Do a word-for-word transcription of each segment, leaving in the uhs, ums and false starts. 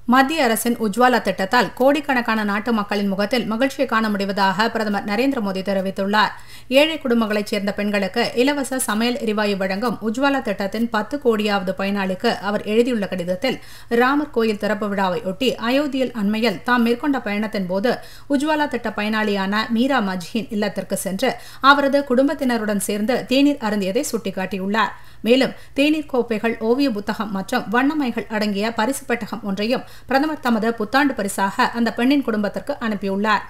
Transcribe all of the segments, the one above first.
மத்திய அரசின் உஜ்வாலா திட்டத்தால் கோடிக்கணக்கான நாட்டு மக்களின் முகத்தில் மகிழ்ச்சியை காண முடிவதாக பிரதமர் நரேந்திர மோடி தெரிவித்துள்ளார். ஏழை குடும்பங்களைச் சேர்ந்த பெண்களுக்கு இலவச சமையல் எரிவாயு வழங்கும் உஜ்வாலா திட்டத்தின் பத்து கோடியாவது பயனாளிக்கு அவர் எழுதியுள்ள கடிதத்தில், ராமர் கோயில் திறப்பு விழாவை ஒட்டி அயோத்தியில் அண்மையில் தாம் மேற்கொண்ட பயணத்தின் போது உஜ்வாலா திட்ட பயனாளியான மீரா மஜ்ஹின் இல்லத்திற்கு சென்று அவரது குடும்பத்தினருடன் சேர்ந்து தேநீர் அருந்தியதை சுட்டிக்காட்டியுள்ளார். மேலும் தேநீர் கோப்பைகள், ஓவிய புத்தகம் மற்றும் வண்ணமைகள் அடங்கிய பரிசு பெட்டகம் ஒன்றையும் பிரதமர் தமது புத்தாண்டு பரிசாக அந்த பெண்ணின் குடும்பத்திற்கு அனுப்பியுள்ளார்.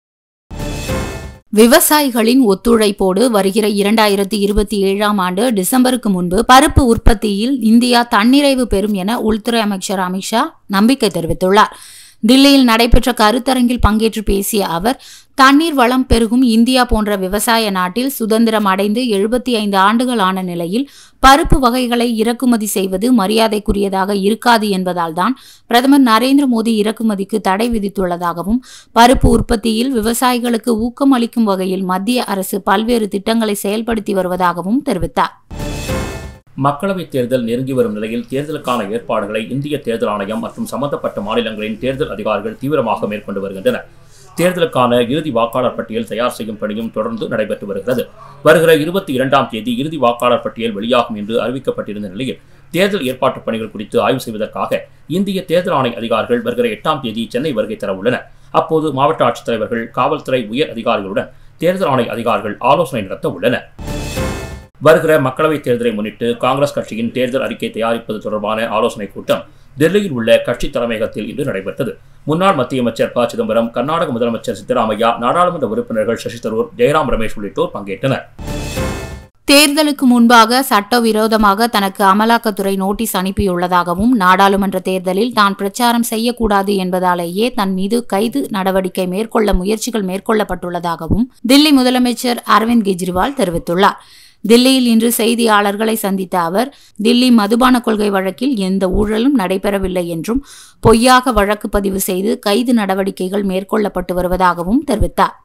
விவசாயிகளின் ஒத்துழைப்போடு வருகிற இரண்டாயிரத்தி இருபத்தி ஏழாம் ஆண்டு டிசம்பருக்கு முன்பு பருப்பு உற்பத்தியில் இந்தியா தன்னிறைவு பெறும் என உள்துறை அமைச்சர் அமித்ஷா நம்பிக்கை தெரிவித்துள்ளார். தில்லியில் நடைபெற்ற கருத்தரங்கில் பங்கேற்று பேசிய அவர், தண்ணீர் வளம் பெருகும் இந்தியா போன்ற விவசாய நாட்டில் சுதந்திரம் அடைந்து எழுபத்தி ஐந்து ஆண்டுகள் ஆன நிலையில் பருப்பு வகைகளை இறக்குமதி செய்வது மரியாதைக்குரியதாக இருக்காது என்பதால் தான் பிரதமர் நரேந்திர மோடி இறக்குமதிக்கு தடை விதித்துள்ளதாகவும், பருப்பு உற்பத்தியில் விவசாயிகளுக்கு ஊக்கம் அளிக்கும் வகையில் மத்திய அரசு பல்வேறு திட்டங்களை செயல்படுத்தி வருவதாகவும் தெரிவித்தார். மக்களவைத் தேர்தல் நெருங்கி வரும் நிலையில் தேர்தலுக்கான ஏற்பாடுகளை இந்திய தேர்தல் ஆணையம் மற்றும் சம்பந்தப்பட்ட மாநிலங்களின் தேர்தல் அதிகாரிகள் தீவிரமாக மேற்கொண்டு வருகின்றனர். தேர்தலுக்கான இறுதி வாக்காளர் பட்டியல் தயார் செய்யும் பணியும் தொடர்ந்து நடைபெற்று வருகிறது. வருகிற இருபத்தி இரண்டாம் தேதி இறுதி வாக்காளர் பட்டியல் வெளியாகும் என்று அறிவிக்கப்பட்டிருந்த நிலையில் தேர்தல் ஏற்பாட்டு பணிகள் குறித்து ஆய்வு செய்வதற்காக இந்திய தேர்தல் ஆணைய அதிகாரிகள் வருகிற எட்டாம் தேதி சென்னை வருகை தர உள்ளனர். அப்போது மாவட்ட ஆட்சித்தலைவர்கள், காவல்துறை உயர் அதிகாரிகளுடன் தேர்தல் ஆணைய அதிகாரிகள் ஆலோசனை நடத்த உள்ளனர். வருகிற மக்களவைத் தேர்தலை முன்னிட்டு காங்கிரஸ் கட்சியின் தேர்தல் அறிக்கை தயாரிப்பது தொடர்பான ஆலோசனைக் கூட்டம் டெல்லியில் உள்ள கட்சி தலைமையகத்தில் இன்று நடைபெற்றது. முன்னாள் மத்திய அமைச்சர் ப சிதம்பரம், கர்நாடக முதலமைச்சர் சித்தராமையா, நாடாளுமன்ற உறுப்பினர்கள் சசி தரூர், ஜெயராம் ரமேஷ் உள்ளிட்டோர் பங்கேற்றனர். தேர்தலுக்கு முன்பாக சட்டவிரோதமாக தனக்கு அமலாக்கத்துறை நோட்டீஸ் அனுப்பியுள்ளதாகவும், நாடாளுமன்ற தேர்தலில் தான் பிரச்சாரம் செய்யக்கூடாது என்பதாலேயே தன் மீது கைது நடவடிக்கை மேற்கொள்ள முயற்சிகள் மேற்கொள்ளப்பட்டுள்ளதாகவும் தில்லி முதலமைச்சர் அரவிந்த் கெஜ்ரிவால் தெரிவித்துள்ளார். தில்லியில் இன்று செய்தியாளர்களை சந்தித்த அவர், தில்லி மதுபான கொள்கை வழக்கில் எந்த ஊழலும் நடைபெறவில்லை என்றும், பொய்யாக வழக்கு பதிவு செய்து கைது நடவடிக்கைகள் மேற்கொள்ளப்பட்டு வருவதாகவும் தெரிவித்தார்.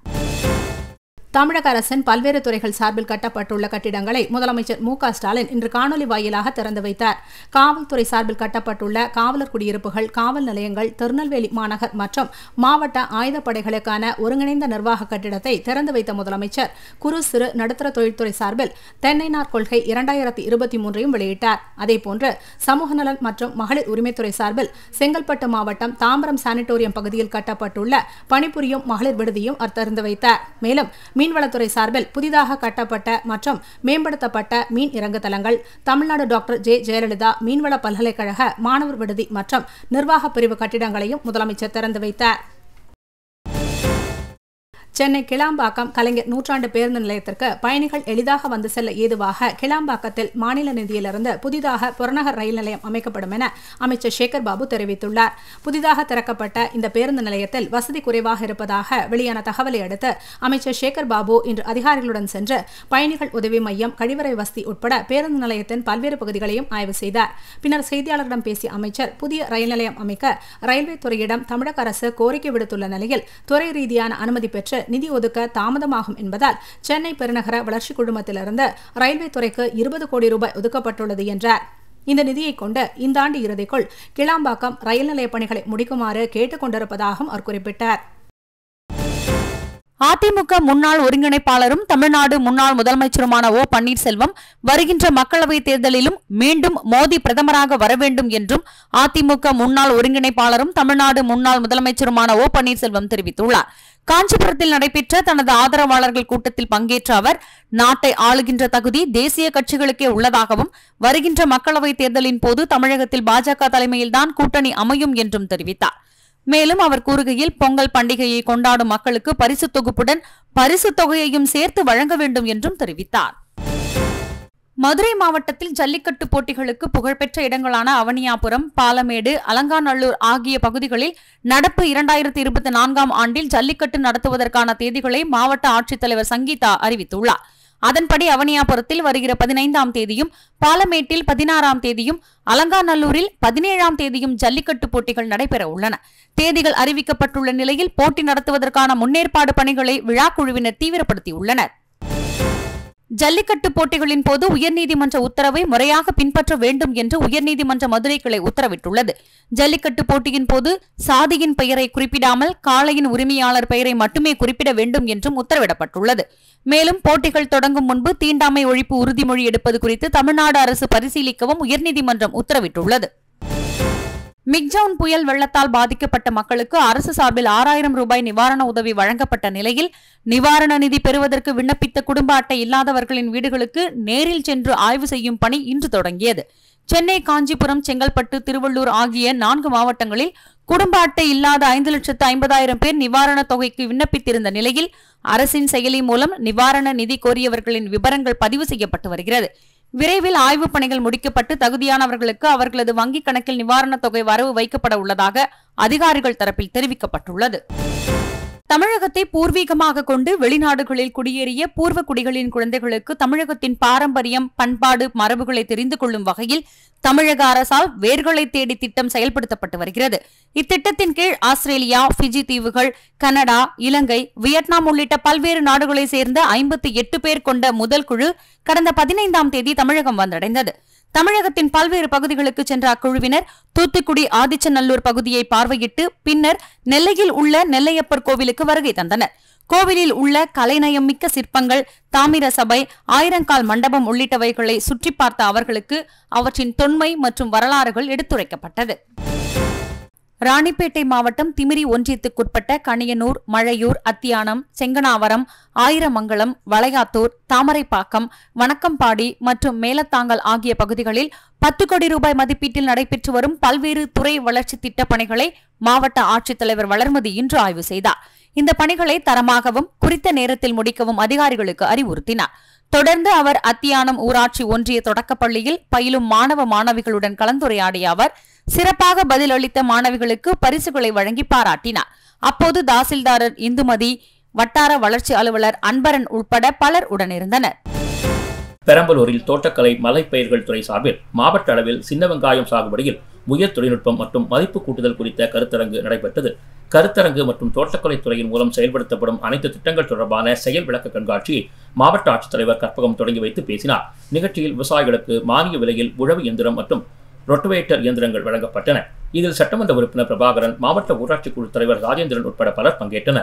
தமிழக அரசின் பல்வேறு துறைகள் சார்பில் கட்டப்பட்டுள்ள கட்டிடங்களை முதலமைச்சர் மு க ஸ்டாலின் இன்று காணொலி வாயிலாக திறந்து வைத்தார். காவல்துறை சார்பில் கட்டப்பட்டுள்ள காவலர் குடியிருப்புகள், காவல் நிலையங்கள், திருநெல்வேலி மாநகர் மற்றும் மாவட்ட ஆயுதப்படைகளுக்கான ஒருங்கிணைந்த நிர்வாக கட்டிடத்தை திறந்து வைத்த முதலமைச்சர் குறு சிறு நடுத்தர தொழில்துறை சார்பில் தென்னை நார் கொள்கை இரண்டாயிரத்தி இருபத்தி மூன்றையும் வெளியிட்டார். அதேபோன்று சமூக நலன் மற்றும் மகளிர் உரிமைத்துறை சார்பில் செங்கல்பட்டு மாவட்டம் தாம்பரம் சானிட்டோரியம் பகுதியில் கட்டப்பட்டுள்ள பணிபுரியும் மகளிர் விடுதியும் திறந்து வைத்தார். மேலும் மீன்வளத்துறை சார்பில் புதிதாக கட்டப்பட்ட மற்றும் மேம்படுத்தப்பட்ட மீன் இறங்கு தளங்கள், தமிழ்நாடு டாக்டர் ஜே ஜெயலலிதா மீன்வள பல்கலைக்கழக மாணவர் விடுதி மற்றும் நிர்வாக பிரிவு கட்டிடங்களையும் முதலமைச்சர் திறந்து வைத்தார். சென்னை கிளாம்பாக்கம் கலைஞர் நூற்றாண்டு பேருந்து நிலையத்திற்கு பயணிகள் எளிதாக வந்து செல்ல ஏதுவாக கிளாம்பாக்கத்தில் மாநில நிதியிலிருந்து புதிதாக புறநகர் ரயில் நிலையம் அமைக்கப்படும் என அமைச்சர் சேகர் பாபு தெரிவித்துள்ளார். புதிதாக திறக்கப்பட்ட இந்த பேருந்து நிலையத்தில் வசதி குறைவாக இருப்பதாக வெளியான தகவலை அடுத்து அமைச்சர் சேகர் பாபு இன்று அதிகாரிகளுடன் சென்று பயணிகள் உதவி மையம், கழிவறை வசதி உட்பட பேருந்து நிலையத்தின் பல்வேறு பகுதிகளையும் ஆய்வு செய்தார். பின்னர் செய்தியாளர்களிடம் பேசிய அமைச்சர், புதிய ரயில் நிலையம் அமைக்க ரயில்வே துறையிடம் தமிழக அரசு கோரிக்கை விடுத்துள்ள நிலையில் துறை ரீதியான அனுமதி பெற்று நிதி ஒதுக்க தாமதமாகும் என்பதால் சென்னை பெருநகர வளர்ச்சி குழுமத்திலிருந்து ரயில்வே துறைக்கு இருபது கோடி ரூபாய் ஒதுக்கப்பட்டுள்ளது என்றார். இந்த நிதியை கொண்டு இந்த ஆண்டு இறுதிக்குள் கிளாம்பாக்கம் ரயில் நிலைய பணிகளை முடிக்குமாறு கேட்டுக் கொண்டிருப்பதாகவும் அவர் குறிப்பிட்டார். அதிமுக முன்னாள் ஒருங்கிணைப்பாளரும் தமிழ்நாடு முன்னாள் முதலமைச்சருமான ஓ பன்னீர்செல்வம் வருகின்ற மக்களவைத் தேர்தலிலும் மீண்டும் மோடி பிரதமராக வர வேண்டும் என்றும் அதிமுக முன்னாள் ஒருங்கிணைப்பாளரும் தமிழ்நாடு முன்னாள் முதலமைச்சருமான ஓ பன்னீர்செல்வம் தெரிவித்துள்ளார். காஞ்சிபுரத்தில் நடைபெற்ற தனது ஆதரவாளர்கள் கூட்டத்தில் பங்கேற்ற அவர், நாட்டை ஆளுகின்ற தகுதி தேசிய கட்சிகளுக்கே உள்ளதாகவும், வருகின்ற மக்களவைத் தேர்தலின் போது தமிழகத்தில் பாஜக தலைமையில்தான் கூட்டணி அமையும் என்றும் தெரிவித்தார். மேலும் அவர் கூறுகையில், பொங்கல் பண்டிகையை கொண்டாடும் மக்களுக்கு பரிசு தொகுப்புடன் பரிசு தொகையையும் சேர்த்து வழங்க வேண்டும் என்றும் தெரிவித்தார். மதுரை மாவட்டத்தில் ஜல்லிக்கட்டு போட்டிகளுக்கு புகழ்பெற்ற இடங்களான அவனியாபுரம், பாலமேடு, அலங்காநல்லூர் ஆகிய பகுதிகளில் நடப்பு இரண்டாயிரத்தி இருபத்தி நான்காம் ஆண்டில் ஜல்லிக்கட்டு நடத்துவதற்கான தேதிகளை மாவட்ட ஆட்சித்தலைவர் சங்கீதா அறிவித்துள்ளார். அதன்படி அவனியாபுரத்தில் வருகிற பதினைந்தாம் தேதியும், பாலமேட்டில் பதினாறாம் தேதியும், அலங்காநல்லூரில் பதினேழாம் தேதியும் ஜல்லிக்கட்டு போட்டிகள் நடைபெற உள்ளன. தேதிகள் அறிவிக்கப்பட்டுள்ள நிலையில் போட்டி நடத்துவதற்கான முன்னேற்பாடு பணிகளை விழாக்குழுவினர் தீவிரப்படுத்தியுள்ளனர். ஜல்லிக்கட்டு போட்டிகளின் போது உயர்நீதிமன்ற உத்தரவை முறையாக பின்பற்ற வேண்டும் என்று உயர்நீதிமன்ற மதுரை கிளை உத்தரவிட்டுள்ளது. ஜல்லிக்கட்டு போட்டியின் போது சாதியின் பெயரை குறிப்பிடாமல் காளையின் உரிமையாளர் பெயரை மட்டுமே குறிப்பிட வேண்டும் என்றும் உத்தரவிடப்பட்டுள்ளது. மேலும் போட்டிகள் தொடங்கும் முன்பு தீண்டாமை ஒழிப்பு உறுதிமொழி எடுப்பது குறித்து தமிழ்நாடு அரசு பரிசீலிக்கவும் உயர்நீதிமன்றம் உத்தரவிட்டுள்ளது. மிக்ஜவுன் புயல் வெள்ளத்தால் பாதிக்கப்பட்ட மக்களுக்கு அரசு சார்பில் ஆறாயிரம் ரூபாய் நிவாரண உதவி வழங்கப்பட்ட நிலையில் நிவாரண நிதி பெறுவதற்கு விண்ணப்பித்த குடும்ப அட்டை இல்லாதவர்களின் வீடுகளுக்கு நேரில் சென்று ஆய்வு செய்யும் பணி இன்று தொடங்கியது. சென்னை, காஞ்சிபுரம், செங்கல்பட்டு, திருவள்ளூர் ஆகிய நான்கு மாவட்டங்களில் குடும்ப அட்டை இல்லாத ஐந்து லட்சத்து ஐம்பதாயிரம் பேர் நிவாரணத் தொகைக்கு விண்ணப்பித்திருந்த நிலையில் அரசின் செயலி மூலம் நிவாரண நிதி கோரியவர்களின் விவரங்கள் பதிவு செய்யப்பட்டு வருகிறது. விரைவில் ஆய்வுப் பணிகள் முடிக்கப்பட்டு தகுதியானவர்களுக்கு அவர்களது வங்கிக் கணக்கில் நிவாரணத் தொகை வரவு வைக்கப்பட உள்ளதாக அதிகாரிகள் தரப்பில் தெரிவிக்கப்பட்டுள்ளது. தமிழகத்தை பூர்வீகமாக கொண்டு வெளிநாடுகளில் குடியேறிய பூர்வ குடிகளின் குழந்தைகளுக்கு தமிழகத்தின் பாரம்பரியம், பண்பாடு, மரபுகளை தெரிந்து கொள்ளும் வகையில் தமிழக அரசால் வேர்களை தேடி திட்டம் செயல்படுத்தப்பட்டு வருகிறது. இத்திட்டத்தின் கீழ் ஆஸ்திரேலியா, பிஜி தீவுகள், கனடா, இலங்கை, வியட்நாம் உள்ளிட்ட பல்வேறு நாடுகளை சேர்ந்த ஐம்பத்தி எட்டு பேர் கொண்ட முதல் குழு கடந்த பதினைந்தாம் தேதி தமிழகம் வந்தடைந்தது. தமிழகத்தின் பல்வேறு பகுதிகளுக்கு சென்ற அக்குழுவினர் தூத்துக்குடி ஆதிச்சநல்லூர் பகுதியை பார்வையிட்டு பின்னர் நெல்லையில் உள்ள நெல்லையப்பர் கோவிலுக்கு வருகை தந்தனர். கோவிலில் உள்ள கலைநயம் மிக்க சிற்பங்கள், தாமிர சபை, ஆயிரங்கால் மண்டபம் உள்ளிட்டவைகளை சுற்றி பார்த்த அவர்களுக்கு அவற்றின் தொன்மை மற்றும் வரலாறுகள் எடுத்துரைக்கப்பட்டது. ராணிப்பேட்டை மாவட்டம் திமிரி ஒன்றியத்துக்குட்பட்ட கணியனூர், மழையூர், அத்தியானம், செங்கனாவரம், ஆயிரமங்கலம், வளையாத்தூர், தாமரைப்பாக்கம், வணக்கம்பாடி மற்றும் மேலத்தாங்கல் ஆகிய பகுதிகளில் பத்து கோடி ரூபாய் மதிப்பீட்டில் நடைபெற்று வரும் பல்வேறு துறை வளர்ச்சி திட்டப் பணிகளை மாவட்ட ஆட்சித்தலைவர் வளர்மதி இன்று ஆய்வு செய்தார். இந்த பணிகளை தரமாகவும் குறித்த நேரத்தில் முடிக்கவும் அதிகாரிகளுக்கு அறிவுறுத்தினார். தொடர்ந்து அவர் அத்தியானம் ஊராட்சி ஒன்றிய தொடக்கப்பள்ளியில் பயிலும் மாணவ மாணவிகளுடன் கலந்துரையாடிய அவர் சிறப்பாக பதிலளித்த மாணவிகளுக்கு பரிசுகளை வழங்கி பாராட்டினார். அப்போது தாசில்தாரர் இந்துமதி, வட்டார வளர்ச்சி அலுவலர் அன்பரன் உட்பட பலர் உடனிருந்தனர். பெரம்பலூரில் தோட்டக்கலை மலைப்பயிர்கள் துறை சார்பில் மாவட்ட அளவில் சின்ன வெங்காயம் சாகுபடியில் உயர் தொழில்நுட்பம் மற்றும் மதிப்பு கூட்டுதல் குறித்த கருத்தரங்கு நடைபெற்றது. கருத்தரங்கு மற்றும் தோட்டக்கலை துறையின் மூலம் செயல்படுத்தப்படும் அனைத்து திட்டங்கள் தொடர்பான செயல் விளக்க கண்காட்சியை மாவட்ட ஆட்சித்தலைவர் கற்பகம் தொடங்கி வைத்து பேசினார். நிகழ்ச்சியில் விவசாயிகளுக்கு மானிய விலையில் உழவு இயந்திரம் மற்றும் ரொட்டவேட்டர் இயந்திரங்கள் வழங்கப்பட்டன. இதில் சட்டமன்ற உறுப்பினர் பிரபாகரன், மாவட்ட ஊராட்சி குழு தலைவர் ராஜேந்திரன் உட்பட பலர் பங்கேற்றனர்.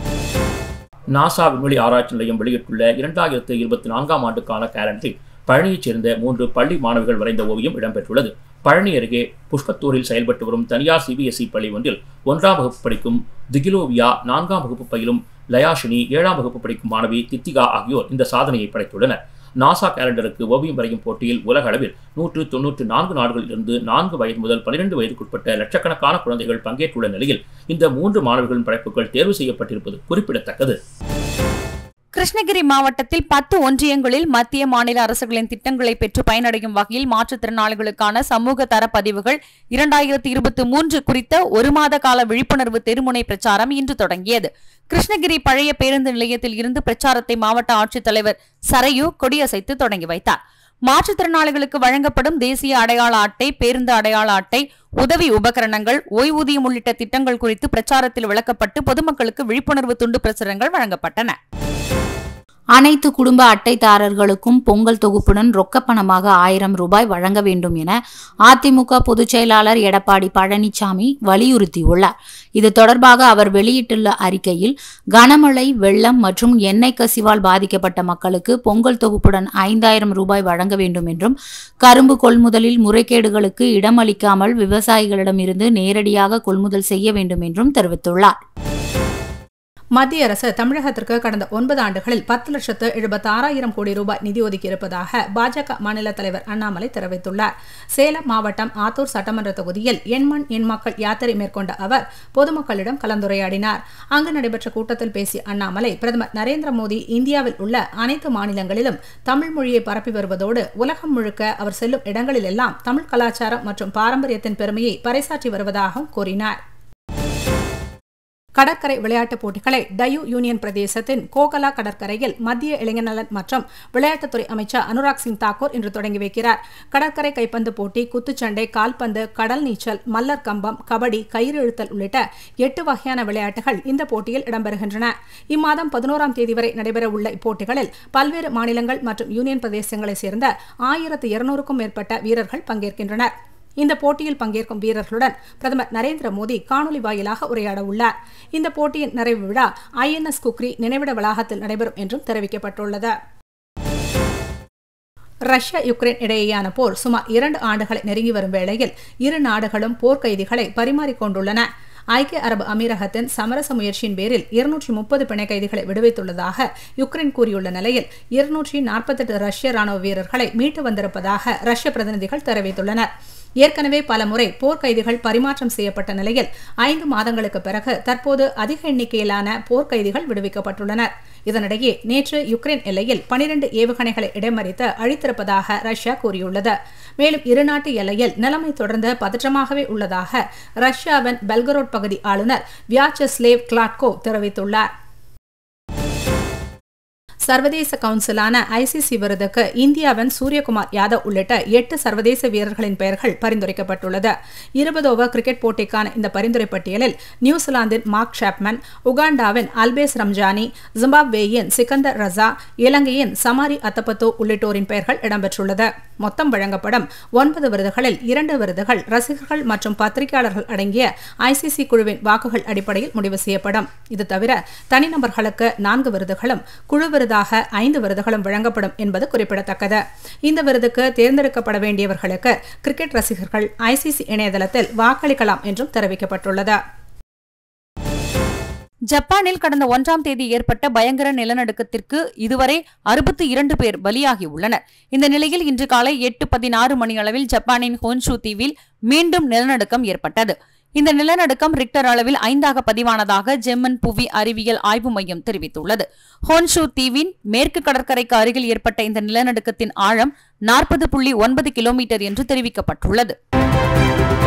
நாசா விண்வெளி ஆராய்ச்சி நிலையம் வெளியிட்டுள்ள இரண்டாயிரத்து இருபத்தி நான்காம் ஆண்டுக்கான கேலண்டரில் பழனியைச் சேர்ந்த மூன்று பள்ளி மாணவிகள் வரைந்த ஓவியம் இடம்பெற்றுள்ளது. பழனி அருகே புஷ்பத்தூரில் செயல்பட்டு வரும் தனியார் சிபிஎஸ்இ பள்ளி ஒன்றில் ஒன்றாம் வகுப்பு படிக்கும் திகிலோவியா, நான்காம் வகுப்பு பயிலும் லயாஷினி, ஏழாம் வகுப்பு படிக்கும் மாணவி தித்திகா ஆகியோர் இந்த சாதனையை படைத்துள்ளனர். நாசா கேலண்டருக்கு ஓவியம் வரையும் போட்டியில் உலக அளவில் நூற்று தொன்னூற்று நான்கு நாடுகளிலிருந்து நான்கு வயது முதல் பனிரெண்டு வயதுக்குட்பட்ட லட்சக்கணக்கான குழந்தைகள் பங்கேற்றுள்ள நிலையில் இந்த மூன்று மாணவர்களின் படைப்புகள் தேர்வு செய்யப்பட்டிருப்பது குறிப்பிடத்தக்கது. கிருஷ்ணகிரி மாவட்டத்தில் பத்து ஒன்றியங்களில் மத்திய மாநில அரசுகளின் திட்டங்களை பெற்று பயனடையும் வகையில் மாற்றுத்திறனாளிகளுக்கான சமூக தர பதிவுகள் இரண்டாயிரத்தி இருபத்தி மூன்று குறித்த ஒரு மாத கால விழிப்புணர்வு தெருமுனை பிரச்சாரம் இன்று தொடங்கியது. கிருஷ்ணகிரி பழைய பேருந்து நிலையத்தில் இருந்து பிரச்சாரத்தை மாவட்ட ஆட்சித்தலைவர் சரையு கொடியசைத்து தொடங்கி வைத்தார். மாற்றுத்திறனாளிகளுக்கு வழங்கப்படும் தேசிய அடையாள அட்டை, பேருந்து அடையாள அட்டை, உதவி உபகரணங்கள், ஓய்வூதியம் உள்ளிட்ட திட்டங்கள் குறித்து பிரச்சாரத்தில் விளக்கப்பட்டு பொதுமக்களுக்கு விழிப்புணர்வு துண்டு பிரசுரங்கள் வழங்கப்பட்டன. அனைத்து குடும்ப அட்டைதாரர்களுக்கும் பொங்கல் தொகுப்புடன் ரொக்கப்பணமாக ஆயிரம் ரூபாய் வழங்க வேண்டும் என அதிமுக பொதுச் செயலாளர் எடப்பாடி பழனிசாமி வலியுறுத்தியுள்ளார். இது தொடர்பாக அவர் வெளியிட்டுள்ள அறிக்கையில், கனமழை, வெள்ளம் மற்றும் எண்ணெய் கசிவால் பாதிக்கப்பட்ட மக்களுக்கு பொங்கல் தொகுப்புடன் ஐந்தாயிரம் ரூபாய் வழங்க வேண்டும் என்றும், கரும்பு கொள்முதலில் முறைகேடுகளுக்கு இடமளிக்காமல் விவசாயிகளிடமிருந்து நேரடியாக கொள்முதல் செய்ய வேண்டும் என்றும் தெரிவித்துள்ளார். மத்திய அரசு தமிழகத்திற்கு கடந்த ஒன்பது ஆண்டுகளில் பத்து லட்சத்து எழுபத்தி ஆறாயிரம் கோடி ரூபாய் நிதி ஒதுக்கியிருப்பதாக பாஜக மாநில தலைவர் அண்ணாமலை தெரிவித்துள்ளார். சேலம் மாவட்டம் ஆத்தூர் சட்டமன்ற தொகுதியில் எண்மண் எண் மக்கள் யாத்திரை மேற்கொண்ட அவர் பொதுமக்களிடம் கலந்துரையாடினார். அங்கு நடைபெற்ற கூட்டத்தில் பேசிய அண்ணாமலை, பிரதமர் நரேந்திர மோடி இந்தியாவில் உள்ள அனைத்து மாநிலங்களிலும் தமிழ் மொழியை பரப்பி வருவதோடு உலகம் முழுக்க அவர் செல்லும் இடங்களிலெல்லாம் தமிழ் கலாச்சாரம் மற்றும் பாரம்பரியத்தின் பெருமையை பறைசாற்றி வருவதாகவும் கூறினார். கடற்கரை விளையாட்டுப் போட்டிகளை டயூ யூனியன் பிரதேசத்தின் கோகலா கடற்கரையில் மத்திய இளைஞர் நலன் மற்றும் விளையாட்டுத்துறை அமைச்சர் அனுராக் சிங் தாக்கூர் இன்று தொடங்கி வைக்கிறார். கடற்கரை கைப்பந்து போட்டி, குத்துச்சண்டை, கால்பந்து, கடல் நீச்சல், மல்லர் கம்பம், கபடி, கயிறு இழுத்தல் உள்ளிட்ட எட்டு வகையான விளையாட்டுகள் இந்த போட்டியில் இடம்பெறுகின்றன. இம்மாதம் பதினோராம் தேதி வரை நடைபெறவுள்ள இப்போட்டிகளில் பல்வேறு மாநிலங்கள் மற்றும் யூனியன் பிரதேசங்களைச் சேர்ந்த ஆயிரத்து இருநூறுக்கும் மேற்பட்ட வீரர்கள் பங்கேற்கின்றனர். இந்த போட்டியில் பங்கேற்கும் வீரர்களுடன் பிரதமர் நரேந்திர மோடி காணொலி வாயிலாக உரையாட உள்ளார். இந்த போட்டியின் நிறைவு விழா ஐ என் எஸ் குக்ரி நினைவிட வளாகத்தில் நடைபெறும் என்றும் தெரிவிக்கப்பட்டுள்ளது. ரஷ்யா யுக்ரைன் இடையேயான போர் சுமார் இரண்டு ஆண்டுகளை நெருங்கி வரும் வேளையில் இரு நாடுகளும் போர்க்கைதிகளை பரிமாறிக்கொண்டுள்ளன. ஐக்கிய அரபு அமீரகத்தின் சமரச முயற்சியின் பேரில் இருநூற்றி முப்பது பிணை கைதிகளை விடுவித்துள்ளதாக யுக்ரைன் கூறியுள்ள நிலையில் இருநூற்றி நாற்பத்தெட்டு ரஷ்ய ராணுவ வீரர்களை மீட்டு வந்திருப்பதாக ரஷ்ய பிரதிநிதிகள் தெரிவித்துள்ளனர். ஏற்கனவே பல முறை போர்க்கைதிகள் பரிமாற்றம் செய்யப்பட்ட நிலையில் ஐந்து மாதங்களுக்கு பிறகு தற்போது அதிக எண்ணிக்கையிலான போர்க்கைதிகள் விடுவிக்கப்பட்டுள்ளனர். இதனிடையே நேற்று யுக்ரைன் எல்லையில் பனிரண்டு ஏவுகணைகளை இடைமறித்து அழித்திருப்பதாக ரஷ்யா கூறியுள்ளது. மேலும் இருநாட்டு எல்லையில் நிலைமை தொடர்ந்து பதற்றமாகவே உள்ளதாக ரஷ்யாவின் பெல்கரோட் பகுதி ஆளுநர் வியாச்சஸ்லேவ் கிளாட்கோ தெரிவித்துள்ளார். சர்வதேச கவுன்சிலான ஐ சி சி விருதுக்கு இந்தியாவின் சூரியகுமார் யாதவ் உள்ளிட்ட எட்டு சர்வதேச வீரர்களின் பெயர்கள் பரிந்துரைக்கப்பட்டுள்ளது. இருபது ஓவர் கிரிக்கெட் போட்டிக்கான இந்த பரிந்துரை பட்டியலில் நியூசிலாந்தின் மார்க் ஷாப்மன், உகாண்டாவின் அல்பேஸ் ரம்ஜானி, ஜிம்பாப்வேயின் சிக்கந்தர் ரசா, இலங்கையின் சமாரி அத்தபத்தோ உள்ளிட்டோரின் பெயர்கள் இடம்பெற்றுள்ளது. மொத்தம் வழங்கப்படும் ஒன்பது விருதுகளில் இரண்டு விருதுகள் ரசிகர்கள் மற்றும் பத்திரிகையாளர்கள் அடங்கிய ஐ சி சி குழுவின் வாக்குகள் அடிப்படையில் முடிவு செய்யப்படும். இது தவிர தனிநபர்களுக்கு நான்கு விருதுகளும் குழு விருதாக ஐந்து விருதுகளும் வழங்கப்படும் என்பது குறிப்பிடத்தக்கது. இந்த விருதுக்கு தேர்ந்தெடுக்கப்பட வேண்டியவர்களுக்கு கிரிக்கெட் ரசிகர்கள் ஐ சி சி இணையதளத்தில் வாக்களிக்கலாம் என்றும் தெரிவிக்கப்பட்டுள்ளது. ஜப்பானில் கடந்த ஒன்றாம் தேதி ஏற்பட்ட பயங்கர நிலநடுக்கத்திற்கு இதுவரை அறுபத்தி இரண்டு பேர் பலியாகியுள்ளனர். இந்த நிலையில் இன்று காலை எட்டு பதினாறு மணி அளவில் ஜப்பானின் ஹோன்ஷு தீவில் மீண்டும் நிலநடுக்கம் ஏற்பட்டது. இந்த நிலநடுக்கம் ரிக்டர் அளவில் ஐந்தாக பதிவானதாக ஜெர்மன் புவி அறிவியல் ஆய்வு மையம் தெரிவித்துள்ளது. ஹோன்ஷு தீவின் மேற்கு கடற்கரைக்கு அருகில் ஏற்பட்ட இந்த நிலநடுக்கத்தின் ஆழம் நாற்பது புள்ளி ஒன்பது கிலோமீட்டர் என்று தெரிவிக்கப்பட்டுள்ளது.